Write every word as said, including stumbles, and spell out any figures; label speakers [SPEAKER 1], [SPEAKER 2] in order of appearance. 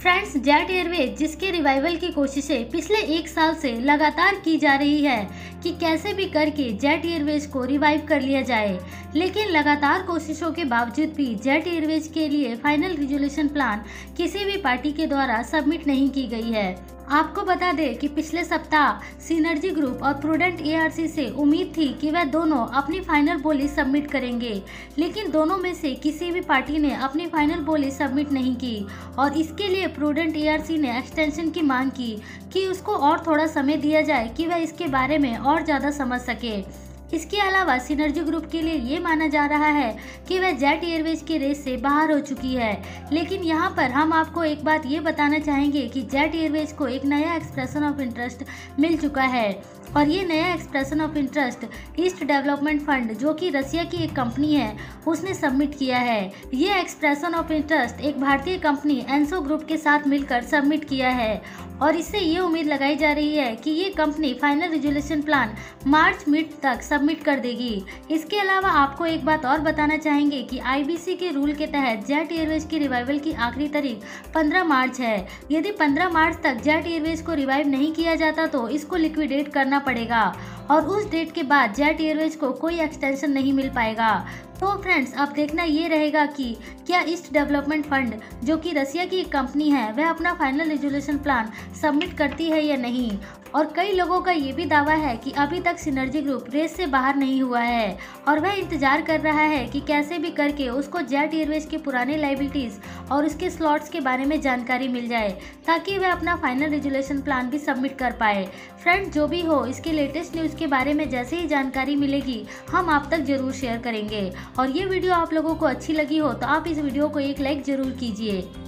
[SPEAKER 1] Friends, Jet Airways जिसके revival की कोशिशें पिछले एक साल से लगातार की जा रही है कि कैसे भी करके जेट एयरवेज को रिवाइव कर लिया जाए, लेकिन लगातार कोशिशों के बावजूद भी जेट एयरवेज के लिए फाइनल रिजोल्यूशन प्लान किसी भी पार्टी के द्वारा सबमिट नहीं की गई है। आपको बता दें कि पिछले सप्ताह सिनर्जी ग्रुप और प्रूडेंट एआरसी से उम्मीद थी कि वह दोनों अपनी फाइनल बोली सबमिट करेंगे, लेकिन दोनों में से किसी भी पार्टी ने अपनी फाइनल बोली सबमिट नहीं की और इसके लिए प्रूडेंट एआरसी ने एक्सटेंशन की मांग की कि उसको और थोड़ा समय दिया जाए कि वह इसके बारे में और ज़्यादा समझ सके। इसके अलावा सिनर्जी ग्रुप के लिए ये माना जा रहा है कि वह जेट एयरवेज के रेस से बाहर हो चुकी है, लेकिन यहाँ पर हम आपको एक बात ये बताना चाहेंगे कि जेट एयरवेज को एक नया एक्सप्रेशन ऑफ इंटरेस्ट मिल चुका है और ये नया expression of interest East development fund, जो कि रसिया की एक कंपनी है, उसने सबमिट किया है। ये एक्सप्रेशन ऑफ इंटरेस्ट एक भारतीय कंपनी एनसो ग्रुप के साथ मिलकर सबमिट किया है और इससे ये उम्मीद लगाई जा रही है कि ये company final resolution plan March mid तक सबमिट कर देगी। इसके अलावा आपको एक बात और बताना चाहेंगे कि आईबीसी के रूल के तहत जेट एयरवेज की रिवाइवल की आखिरी तारीख पंद्रह मार्च है। यदि पंद्रह मार्च तक जेट एयरवेज को रिवाइव नहीं किया जाता तो इसको लिक्विडेट करना पड़ेगा और उस डेट के बाद जेट एयरवेज को कोई एक्सटेंशन नहीं मिल पाएगा। तो फ्रेंड्स, अब देखना ये रहेगा कि क्या ईस्ट डेवलपमेंट फंड, जो कि रसिया की एक कंपनी है, वह अपना फाइनल रिजोल्यूशन प्लान सबमिट करती है या नहीं। और कई लोगों का ये भी दावा है कि अभी तक सिनर्जी ग्रुप रेस से बाहर नहीं हुआ है और वह इंतजार कर रहा है कि कैसे भी करके उसको जेट एयरवेज के पुराने लाइबिलिटीज और उसके स्लॉट्स के बारे में जानकारी मिल जाए ताकि वह अपना फाइनल रिजोल्यूशन प्लान भी सबमिट कर पाए। फ्रेंड्स, जो भी हो, इसके लेटेस्ट न्यूज़ के बारे में जैसे ही जानकारी मिलेगी हम आप तक जरूर शेयर करेंगे। और ये वीडियो आप लोगों को अच्छी लगी हो तो आप इस वीडियो को एक लाइक जरूर कीजिए।